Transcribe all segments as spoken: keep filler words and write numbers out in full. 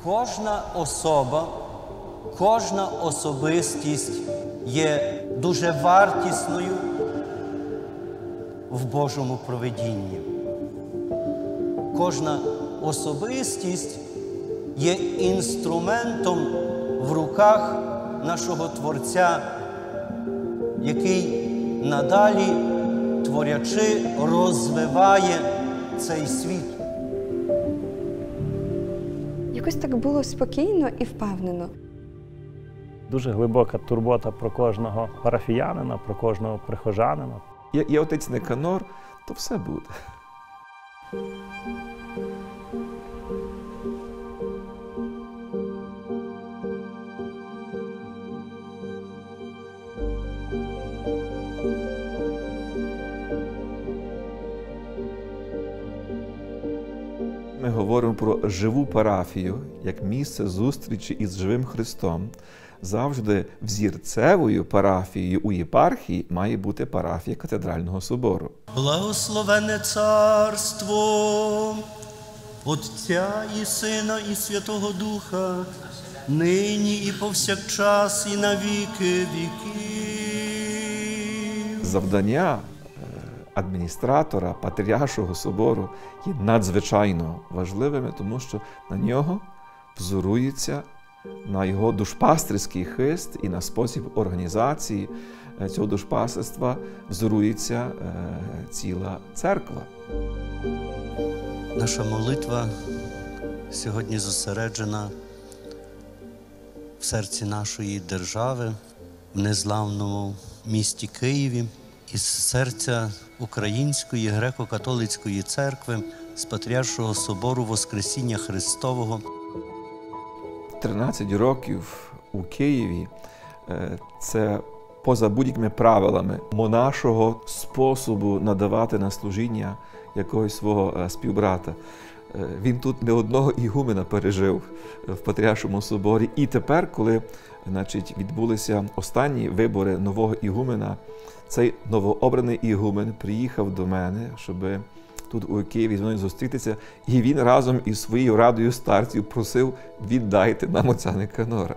Кожна особа, кожна особистість є дуже вартісною в Божому провидінні. Кожна особистість є інструментом в руках нашого Творця, який надалі, творячи, розвиває цей світ. Якось так було спокійно і впевнено. Дуже глибока турбота про кожного парафіянина, про кожного прихожанина. Є, є отець Никанор, то все буде. Ми говоримо про живу парафію, як місце зустрічі із живим Христом. Завжди взірцевою парафією у єпархії має бути парафія Катедрального собору. Благословенне царство Отця і Сина і Святого Духа, нині і повсякчас і на віки віків. Завдання адміністратора Патріаршого собору є надзвичайно важливими, тому що на нього взорується, на його душпастерський хист і на спосіб організації цього душпастерства взорується ціла церква. Наша молитва сьогодні зосереджена в серці нашої держави, в незламному місті Києві, із серця Української греко-католицької церкви, з Патріаршого собору Воскресіння Христового. тринадцять років у Києві – це поза будь-якими правилами монашого способу надавати на служіння якогось свого співбрата. Він тут не одного ігумена пережив в Патріаршому соборі. І тепер, коли значить, відбулися останні вибори нового ігумена, цей новообраний ігумен приїхав до мене, щоб тут у Києві з мною зустрітися, і він разом із своєю радою старців просив: віддайте нам отця Никанора.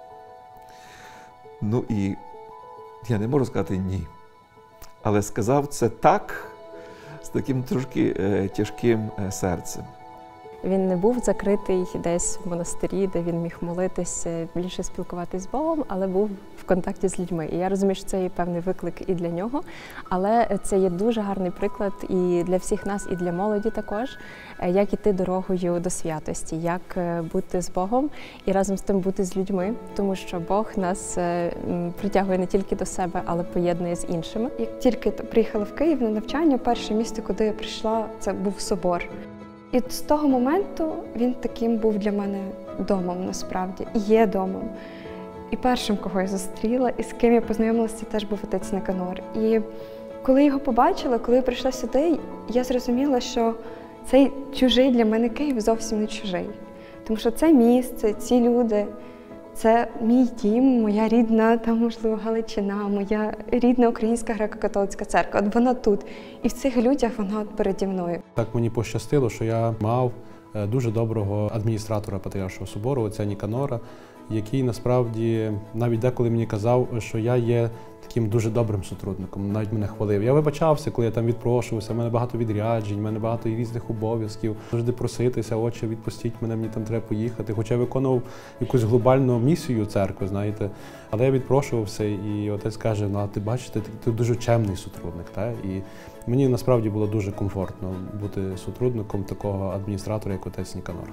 Ну і я не можу сказати ні. Але сказав це так, з таким трошки е, тяжким е, серцем. Він не був закритий десь в монастирі, де він міг молитися, більше спілкуватися з Богом, але був в контакті з людьми. І я розумію, що це є певний виклик і для нього, але це є дуже гарний приклад і для всіх нас, і для молоді також, як іти дорогою до святості, як бути з Богом і разом з тим бути з людьми, тому що Бог нас притягує не тільки до себе, але поєднує з іншими. Як тільки приїхала в Київ на навчання, перше місто, куди я прийшла, це був собор. І з того моменту він таким був для мене домом, насправді, і є домом. І першим, кого я зустріла, і з ким я познайомилася, це теж був отець Никанор. І коли його побачила, коли я прийшла сюди, я зрозуміла, що цей чужий для мене Київ зовсім не чужий. Тому що це місце, ці люди, це мій дім, моя рідна, там, можливо, Галичина, моя рідна Українська греко-католицька церква. От вона тут. І в цих людях вона переді мною. Так мені пощастило, що я мав дуже доброго адміністратора Патріаршого собору, отця Никанора, який насправді навіть деколи мені казав, що я є таким дуже добрим сотрудником, навіть мене хвалив. Я вибачався, коли я там відпрошувався, в мене багато відряджень, в мене багато різних обов'язків. Завжди проситися: отче, відпустіть мене, мені там треба поїхати. Хоча я виконував якусь глобальну місію церкви, знаєте. Але я відпрошувався, і отець каже: ну, а ти бачите, ти, ти дуже чемний сотрудник. Та? І мені насправді було дуже комфортно бути сотрудником такого адміністратора, як отець Никанор.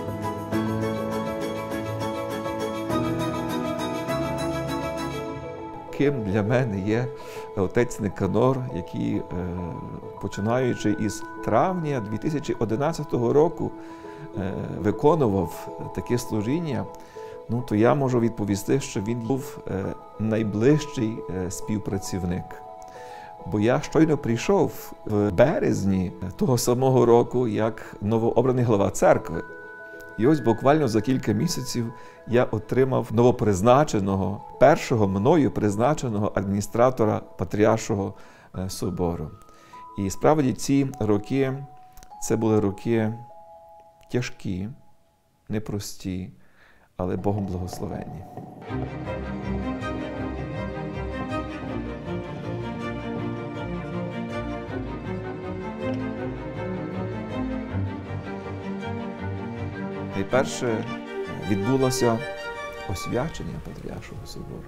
Ким для мене є отець Никанор, який, починаючи із травня дві тисячі одинадцятого року, виконував таке служіння, ну, то я можу відповісти, що він був найближчий співпрацівник. Бо я щойно прийшов в березні того самого року, як новообраний глава церкви. І ось буквально за кілька місяців я отримав новопризначеного, першого мною призначеного адміністратора Патріаршого собору. І справді ці роки, це були роки тяжкі, непрості, але Богом благословенні. Найперше відбулося освячення Патріаршого собору.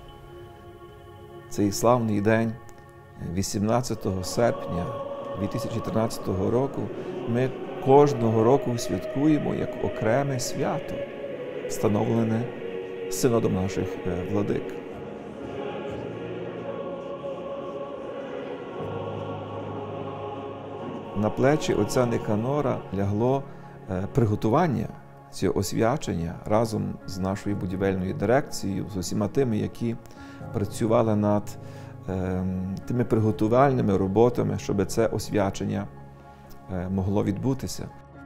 Цей славний день, вісімнадцятого серпня дві тисячі тринадцятого року, ми кожного року святкуємо як окреме свято, встановлене синодом наших владик. На плечі отця Никанора лягло приготування цього освячення разом з нашою будівельною дирекцією, з усіма тими, які працювали над е, тими приготувальними роботами, щоб це освячення е, могло відбутися.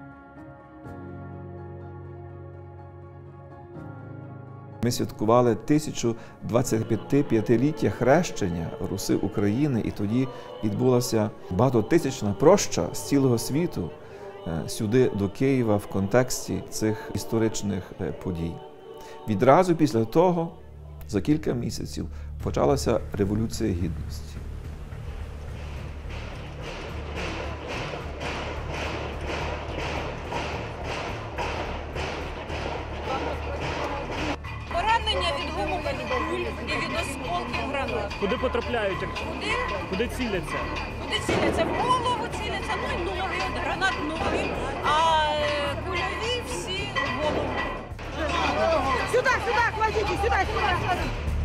Ми святкували тисячу двадцять п'ятиліття хрещення Руси України, і тоді відбулася багатотисячна проща з цілого світу сюди, до Києва, в контексті цих історичних подій. Відразу після того, за кілька місяців, почалася Революція Гідності. Поранення від гумових куль і від осколків гранат. Куди потрапляють? Куди? Куди ціляться? Куди ціляться? В голову ціляться, ну й ноги, от гранат ноги, а е, кульові всі в голову. Сюда, сюда, кладите, сюда, сюда.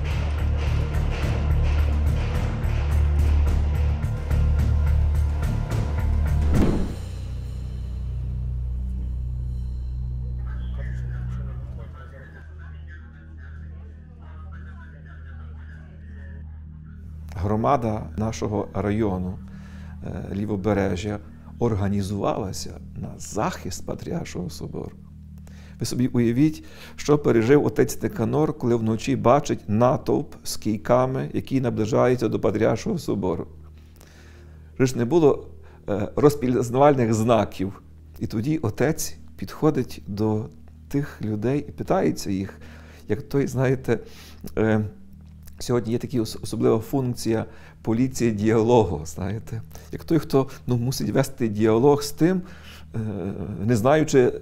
Громада нашого району Лівобережжя організувалася на захист Патріаршого собору. Ви собі уявіть, що пережив отець Никанор, коли вночі бачить натовп з кійками, які наближаються до Патріаршого собору. Ж не було розпізнавальних знаків. І тоді отець підходить до тих людей і питається їх, як той, знаєте, сьогодні є така особлива функція поліції діалогу, знаєте. Як той, хто ну, мусить вести діалог з тим, не знаючи,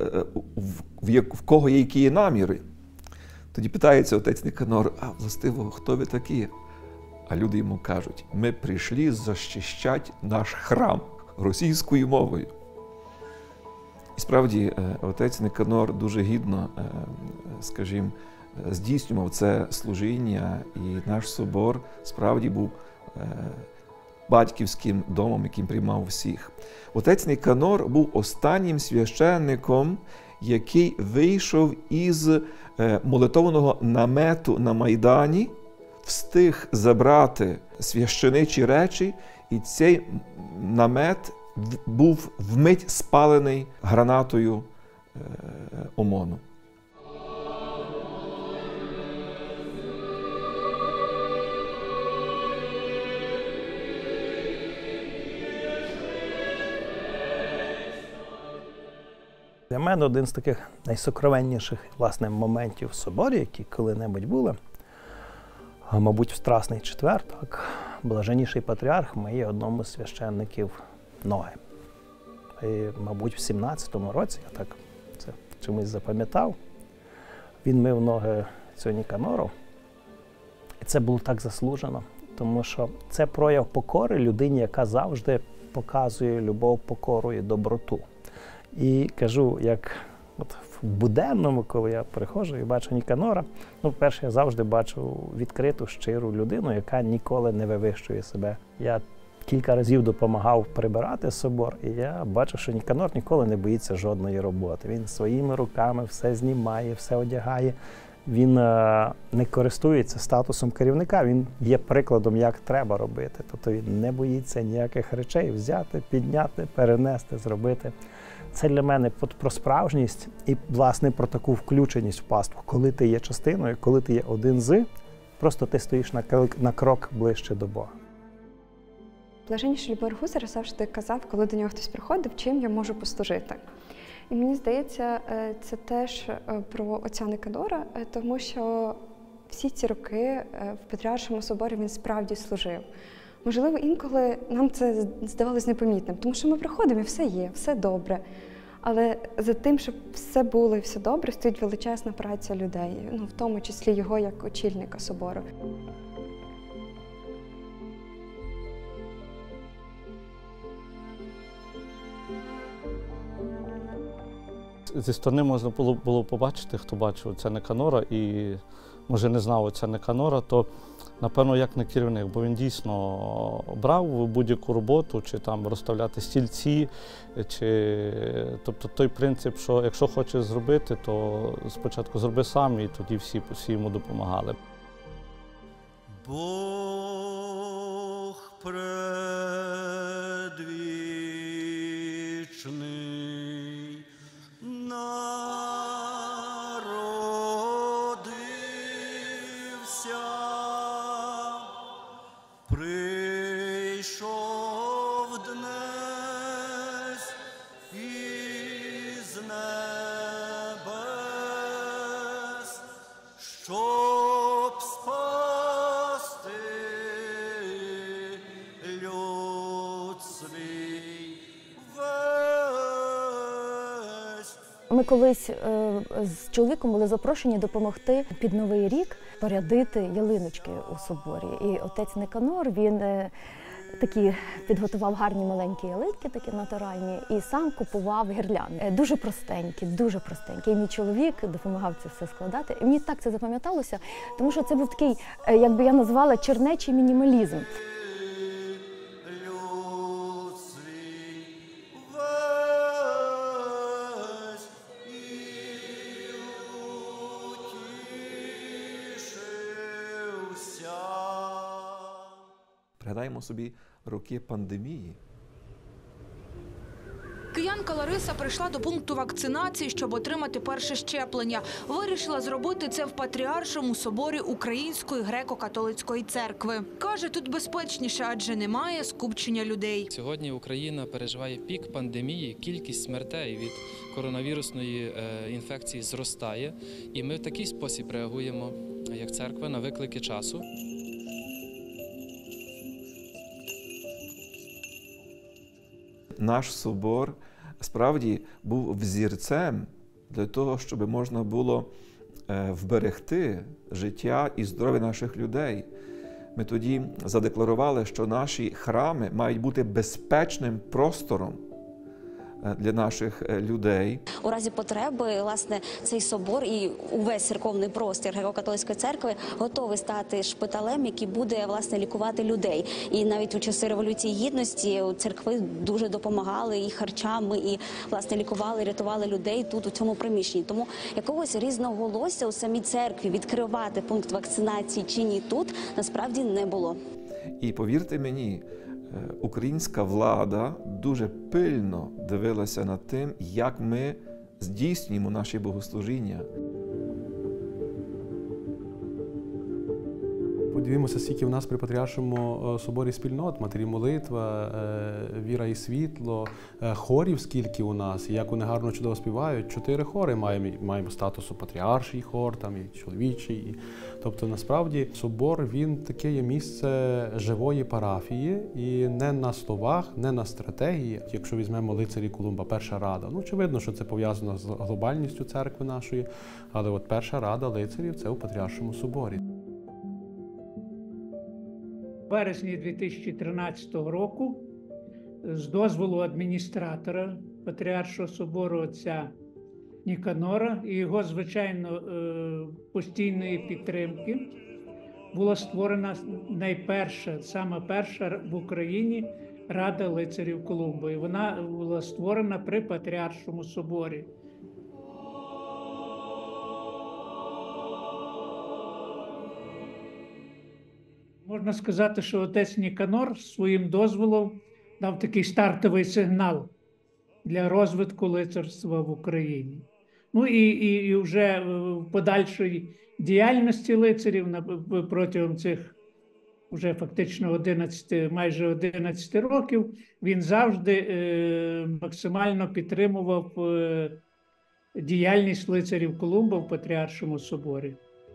в кого є які наміри. Тоді питається отець Никанор, а властиво, хто ви такі? А люди йому кажуть, ми прийшли захищати наш храм російською мовою. І справді, отець Никанор дуже гідно, скажімо, здійснював це служіння, і наш собор справді був батьківським домом, яким приймав всіх. Отець Никанор був останнім священником, який вийшов із молитовного намету на Майдані, встиг забрати священичі речі, і цей намет був вмить спалений гранатою ОМОНу. Для мене один з таких найсокровенніших, власне, моментів в соборі, які коли-небудь були, мабуть, в Страсний четвер, так, блаженніший патріарх миє одному з священників ноги. І, мабуть, в сімнадцятому році, я так це чомусь запам'ятав, він мив ноги цього Никанору. І це було так заслужено, тому що це прояв покори людині, яка завжди показує любов, покору і доброту. І кажу, як от в буденному, коли я приходжу і бачу Никанора, ну, перше, я завжди бачу відкриту, щиру людину, яка ніколи не вивищує себе. Я кілька разів допомагав прибирати собор, і я бачу, що Никанор ніколи не боїться жодної роботи. Він своїми руками все знімає, все одягає. Він е, не користується статусом керівника, він є прикладом, як треба робити. Тобто він не боїться ніяких речей взяти, підняти, перенести, зробити. Це для мене про справжність і, власне, про таку включеність в паству. Коли ти є частиною, коли ти є один з, просто ти стоїш на, на крок ближче до Бога. Блаженніший Любомир Гузар завжди казав, коли до нього хтось приходив, чим я можу послужити. І мені здається, е, це теж е, про отця Никанора, е, тому що всі ці роки е, в Патріаршому соборі він справді служив. Можливо, інколи нам це здавалось непомітним, тому що ми приходимо і все є, все добре. Але за тим, щоб все було і все добре, стоїть величезна праця людей, ну, в тому числі його як очільника собору. Зі сторони можна було, було побачити, хто бачив отця Никанора і, може, не знав отця Никанора, то, напевно, як не керівник, бо він дійсно брав будь-яку роботу, чи там розставляти стільці, чи, тобто той принцип, що якщо хочеш зробити, то спочатку зроби сам, і тоді всі, всі йому допомагали. Бог предвічний народився, прийшов днес із небес, щоб спасти люд свій весь. Ми колись е, з чоловіком були запрошені допомогти під Новий рік порядити ялиночки у соборі. І отець Никанор, він е, такі підготував гарні маленькі ялинки, такі натуральні, і сам купував гірлянди. Е, дуже простенькі, дуже простенькі. І мій чоловік допомагав це все складати. І мені так це запам'яталося, тому що це був такий, е, як би я назвала, чернечий мінімалізм. Пригадаємо собі роки пандемії. Киянка Лариса прийшла до пункту вакцинації, щоб отримати перше щеплення. Вирішила зробити це в Патріаршому соборі Української греко-католицької церкви. Каже, тут безпечніше, адже немає скупчення людей. Сьогодні Україна переживає пік пандемії, кількість смертей від коронавірусної інфекції зростає. І ми в такий спосіб реагуємо, як церква, на виклики часу. Наш собор справді був взірцем для того, щоб можна було вберегти життя і здоров'я наших людей. Ми тоді задекларували, що наші храми мають бути безпечним простором для наших людей. У разі потреби, власне, цей собор і увесь церковний простір Греко-католицької церкви готовий стати шпиталем, який буде, власне, лікувати людей. І навіть у часи Революції Гідності церкви дуже допомагали і харчами, і, власне, лікували, рятували людей тут, у цьому приміщенні. Тому якогось різноголосся у самій церкві відкривати пункт вакцинації чи ні тут насправді не було. І повірте мені, українська влада дуже пильно дивилася над тим, як ми здійснюємо наші богослужіння. Подивімося, скільки в нас при Патріаршому соборі спільнот, Матері молитва, Віра і світло, хорів скільки у нас, і як вони гарно чудово співають. Чотири хори маємо, маємо статусу патріарший хор, там і чоловічий. І, тобто, насправді, собор, він таке є місце живої парафії, і не на словах, не на стратегії. Якщо візьмемо лицарі Колумба, перша рада, ну, очевидно, що це пов'язано з глобальністю церкви нашої, але от перша рада лицарів – це у Патріаршому соборі. У вересні дві тисячі тринадцятого року з дозволу адміністратора Патріаршого собору отця Никанора і його, звичайно, постійної підтримки була створена найперша, саме перша в Україні Рада лицарів Колумба. І вона була створена при Патріаршому соборі. Можна сказати, що отець Никанор своїм дозволом дав такий стартовий сигнал для розвитку лицарства в Україні. Ну і, і, і вже в подальшій діяльності лицарів протягом цих вже фактично одинадцять, майже одинадцять років, він завжди е, максимально підтримував е, діяльність лицарів Колумба в Патріаршому соборі.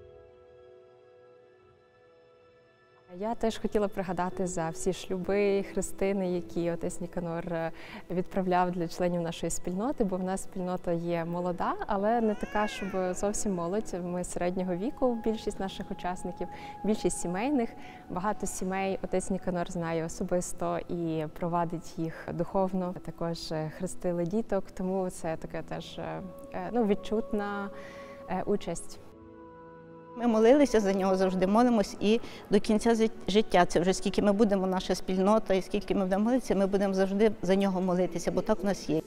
Я теж хотіла пригадати за всі шлюби, хрестини, які отець Ніканор відправляв для членів нашої спільноти, бо в нас спільнота є молода, але не така, щоб зовсім молодь. Ми середнього віку, більшість наших учасників, більшість сімейних. Багато сімей отець Ніканор знає особисто і провадить їх духовно. Також хрестили діток, тому це таке теж ну, відчутна участь. Ми молилися за нього, завжди молимось і до кінця життя. Це вже скільки ми будемо, наша спільнота, і скільки ми будемо молитися, ми будемо завжди за нього молитися, бо так у нас є.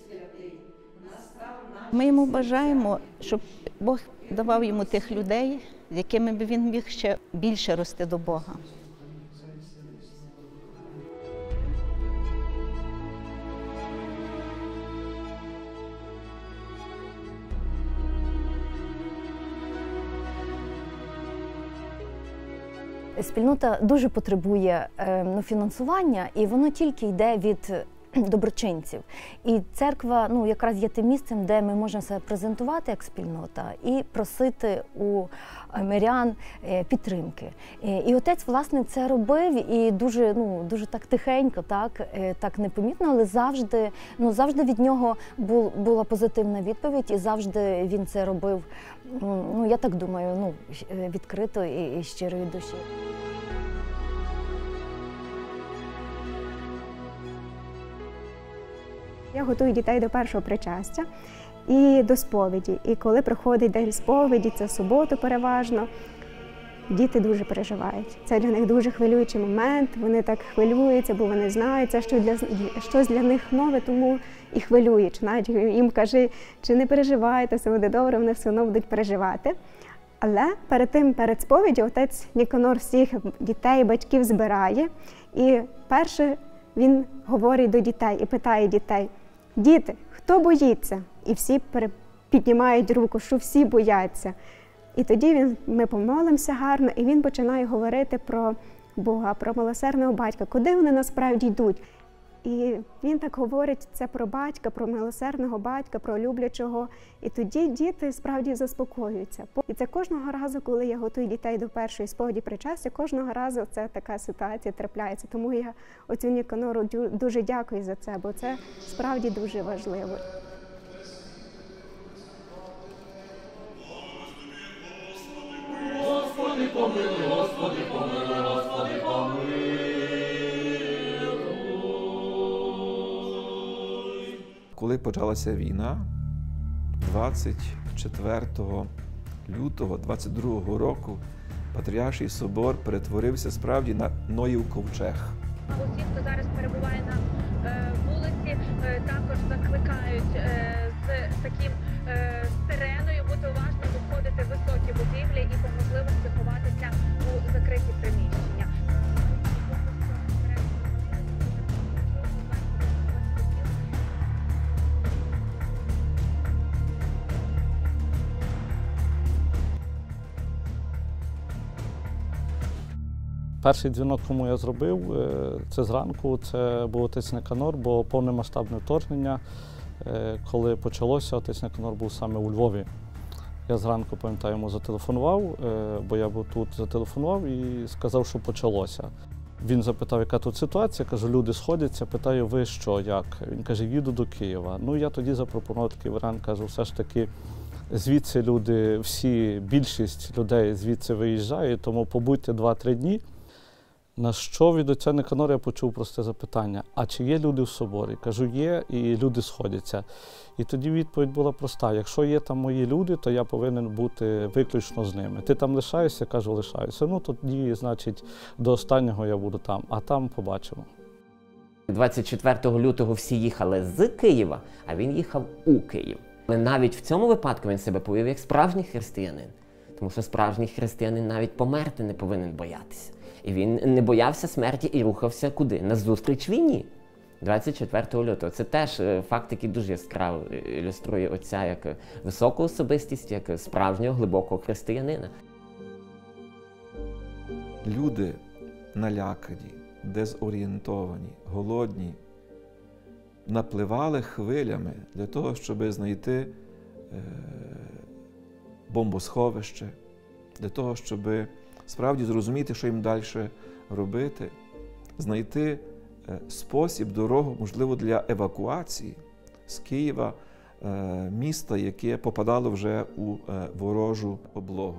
Ми йому бажаємо, щоб Бог давав йому тих людей, з якими б він міг ще більше рости до Бога. Спільнота дуже потребує ну, фінансування, і воно тільки йде від доброчинців. І церква ну, якраз є тим місцем, де ми можемо себе презентувати як спільнота і просити у мирян підтримки. І отець, власне, це робив, і дуже, ну, дуже так тихенько, так, так непомітно, але завжди, ну, завжди від нього був, була позитивна відповідь, і завжди він це робив, ну, я так думаю, ну, відкрито і, і щиро від душі. Я готую дітей до першого причастя і до сповіді. І коли приходить день сповіді, це суботу переважно, діти дуже переживають. Це для них дуже хвилюючий момент, вони так хвилюються, бо вони знають, це що для, щось для них нове, тому і хвилюють. Навіть їм кажи, чи не переживайте, все буде добре, вони все одно будуть переживати. Але перед тим, перед сповіддю, отець Ніканор всіх дітей, батьків збирає. І перше він говорить до дітей і питає дітей: діти, хто боїться? І всі піднімають руку, що всі бояться. І тоді він, ми помолимося гарно, і він починає говорити про Бога, про милосердного батька, куди вони насправді йдуть. І він так говорить це про батька, про милосердного батька, про люблячого. І тоді діти справді заспокоюються. І це кожного разу, коли я готую дітей до першої сповіді причастя, кожного разу це така ситуація трапляється. Тому я отцю Ніканору дуже дякую за це, бо це справді дуже важливо. Господи, помилуй, Господи, помилуй, Господи, помилуй. Коли почалася війна, двадцять четвертого лютого двадцять другого року Патріарший собор перетворився справді на Ноїв ковчег. Усі, хто зараз перебуває на е, вулиці, е, також закликають е, з таким е, сиреною бути уважним, виходити в високі будівлі і по можливості ховатися у закриті приміщення. Перший дзвінок, кому я зробив, це зранку, це був отець Ніканор, бо повномасштабне вторгнення, коли почалося, отець Ніканор був саме у Львові. Я зранку, пам'ятаю, йому зателефонував, бо я був тут, зателефонував і сказав, що почалося. Він запитав, яка тут ситуація, я кажу, люди сходяться, питаю, ви що, як? Він каже, їду до Києва. Ну, я тоді запропонував такий варіант, кажу, все ж таки, звідси люди, всі, більшість людей звідси виїжджають, тому побудьте два-три дні. На що від отця Ніканора я почув просте запитання: а чи є люди в соборі? Кажу, є, і люди сходяться. І тоді відповідь була проста: якщо є там мої люди, то я повинен бути виключно з ними. Ти там лишаєшся? Кажу, лишаюся. Ну, тоді, значить, до останнього я буду там, а там побачимо. двадцять четвертого лютого всі їхали з Києва, а він їхав у Київ. Але навіть в цьому випадку він себе повів як справжній християнин. Тому що справжній християнин навіть померти не повинен боятися. І він не боявся смерті і рухався куди? Назустріч війні. двадцять четвертого лютого. Це теж факт, який дуже яскраво ілюструє отця як високу особистість, як справжнього глибокого християнина. Люди налякані, дезорієнтовані, голодні, напливали хвилями для того, щоб знайти е, бомбосховище, для того, щоб справді зрозуміти, що їм далі робити, знайти е, спосіб, дорогу, можливо, для евакуації з Києва, е, міста, яке попадало вже у е, ворожу облогу.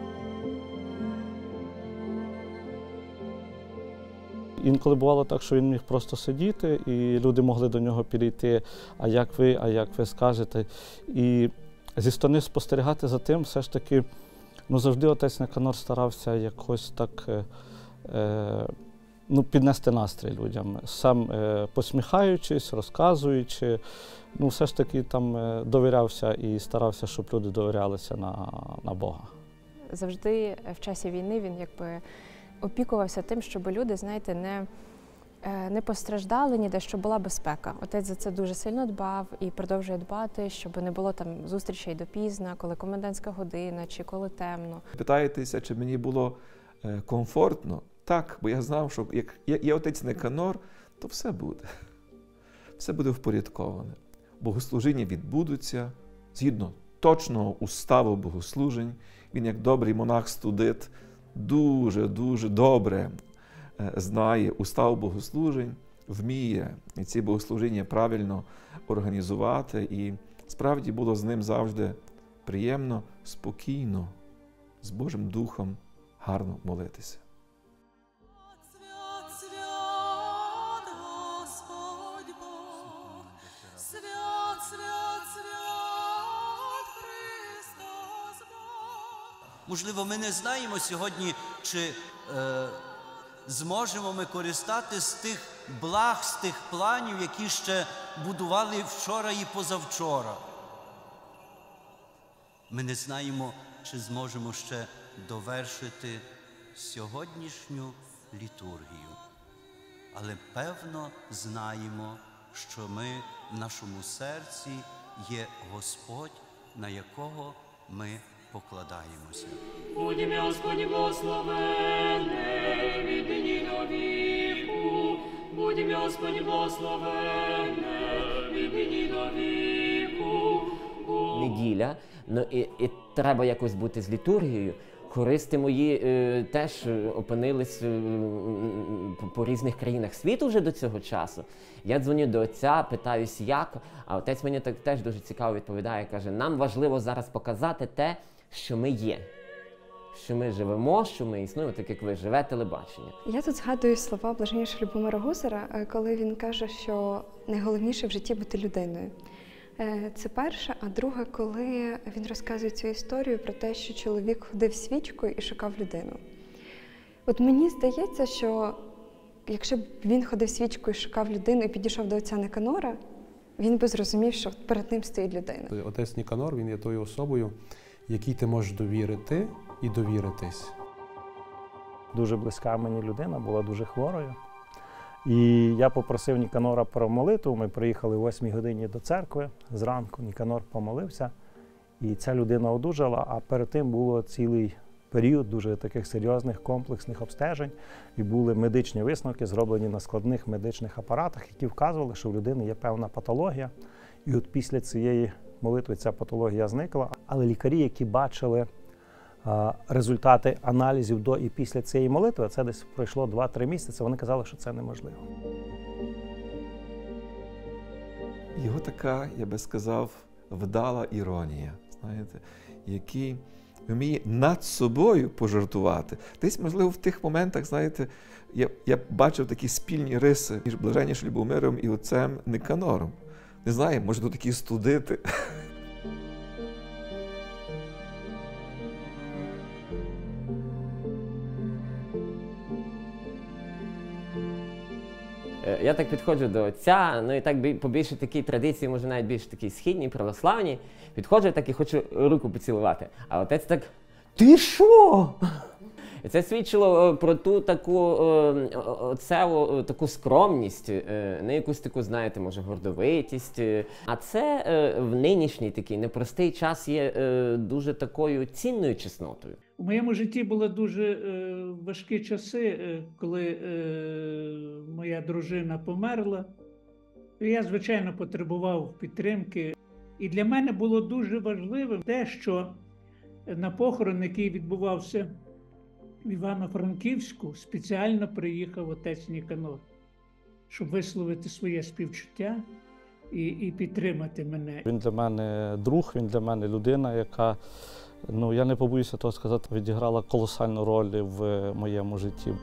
Інколи бувало так, що він міг просто сидіти, і люди могли до нього підійти, а як ви, а як ви скажете. І зі сторони спостерігати за тим, все ж таки, ну, завжди отець Никанор старався якось так е, ну, піднести настрій людям. Сам е, посміхаючись, розказуючи, ну, все ж таки там е, довірявся і старався, щоб люди довірялися на, на Бога. Завжди в часі війни він якби опікувався тим, щоб люди, знаєте, не, не постраждали ніде, щоб була безпека. Отець за це дуже сильно дбав і продовжує дбати, щоб не було там зустрічей допізна, коли комендантська година чи коли темно. Питаєтеся, чи мені було е, комфортно? Так, бо я знав, що як є отець Никанор, то все буде. Все буде впорядковане. Богослужіння відбудуться згідно точного уставу богослужень. Він, як добрий монах-студит, дуже-дуже добре знає устав богослужень, вміє ці богослужіння правильно організувати. І справді було з ним завжди приємно, спокійно, з Божим Духом гарно молитися. Можливо, ми не знаємо сьогодні, чи е, зможемо ми користати з тих благ, з тих планів, які ще будували вчора і позавчора. Ми не знаємо, чи зможемо ще довершити сьогоднішню літургію. Але певно знаємо, що ми в нашому серці є Господь, на якого ми покладаємося. Будь ім'я Господнє благословенне, від нині до віку. Будь ім'я Господнє благословенне, від нині до віку. Неділя, ну і, і треба якось бути з літургією. Хористи мої е, теж опинились е, по, по різних країнах світу вже до цього часу. Я дзвоню до отця, питаюсь як, а отець мені так теж дуже цікаво відповідає, каже, нам важливо зараз показати те, що ми є, що ми живемо, що ми існуємо, так як ви живе телебачення. Я тут згадую слова блаженнішого Любомира Гузара, коли він каже, що найголовніше в житті бути людиною. Це перше, а друге, коли він розказує цю історію про те, що чоловік ходив свічкою і шукав людину. От мені здається, що якщо б він ходив свічкою і шукав людину і підійшов до отця Никанора, він би зрозумів, що перед ним стоїть людина. Отець Никанор, він є тою особою, якій ти можеш довірити і довіритись. Дуже близька мені людина, була дуже хворою. І я попросив Ніканора про молитву. Ми приїхали о восьмій годині до церкви зранку. Ніканор помолився, і ця людина одужала. А перед тим було цілий період дуже таких серйозних комплексних обстежень. І були медичні висновки, зроблені на складних медичних апаратах, які вказували, що в людини є певна патологія. І от після цієї молитви ця патологія зникла. Але лікарі, які бачили результати аналізів до і після цієї молитви, це десь пройшло два-три місяці, вони казали, що це неможливо. Його така, я би сказав, вдала іронія, знаєте, який вміє над собою пожартувати. Десь, можливо, в тих моментах, знаєте, я, я бачив такі спільні риси між блаженнішим Любомиром і отцем Никанором. Не знаю, може, тут такі студити. Я так підходжу до отця, ну і так побільше такій традиції, може навіть більш такій східній, православній. Підходжу так і хочу руку поцілувати. А отець так, ти що? І це свідчило про ту таку оцеву, таку скромність, не якусь таку, знаєте, може, гордовитість. А це в нинішній такий непростий час є дуже такою цінною чеснотою. У моєму житті були дуже е, важкі часи, е, коли е, моя дружина померла. І я, звичайно, потребував підтримки. І для мене було дуже важливим те, що на похорон, який відбувався в Івано-Франківську, спеціально приїхав отець Ніканор, щоб висловити своє співчуття і, і підтримати мене. Він для мене друг, він для мене людина, яка, ну я не побоюся того сказати, відіграла колосальну роль в моєму житті.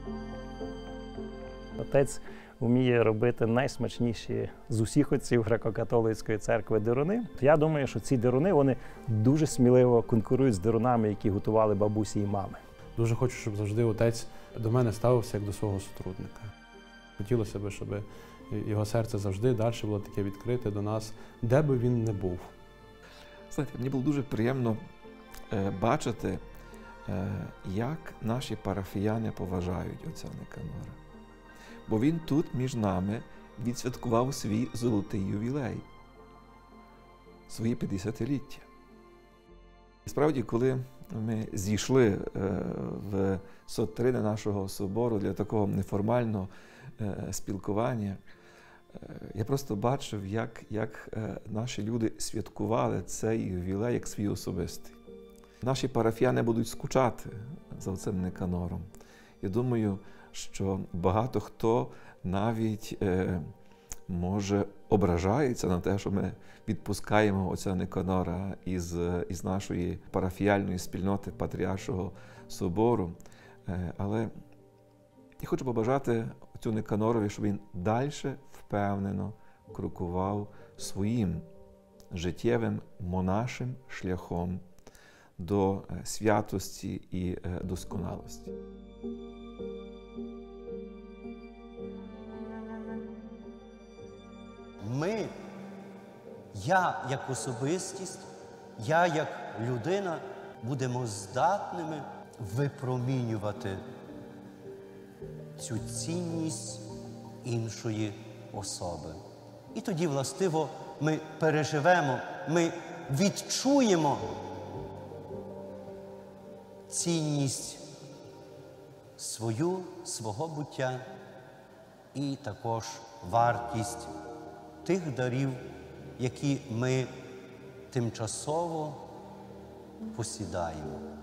Отець вміє робити найсмачніші з усіх отців греко-католицької церкви деруни. Я думаю, що ці деруни, вони дуже сміливо конкурують з дерунами, які готували бабусі і мами. Дуже хочу, щоб завжди отець до мене ставився як до свого сотрудника. Хотілося б, щоб його серце завжди далі було таке відкрите до нас, де би він не був. Знаєте, мені було дуже приємно е, бачити, е, як наші парафіяни поважають отця Ніканора. Бо він тут між нами відсвяткував свій золотий ювілей, свої п'ятдесятиліття. Справді, коли ми зійшли в сотрини нашого собору для такого неформального спілкування, я просто бачив, як, як наші люди святкували цей ювілей як свій особистий. Наші парафіяни будуть скучати за отцем Ніканором. Я думаю, що багато хто навіть, е, може, ображається на те, що ми відпускаємо отця Ніканора із, із нашої парафіяльної спільноти Патріаршого собору. Е, але я хочу побажати отцю Ніканорові, щоб він далі впевнено крокував своїм життєвим монашим шляхом до святості і досконалості. Ми, я як особистість, я як людина, будемо здатними випромінювати цю цінність іншої особи. І тоді, властиво, ми переживемо, ми відчуємо цінність свою, свого буття і також вартість тих дарів, які ми тимчасово посідаємо.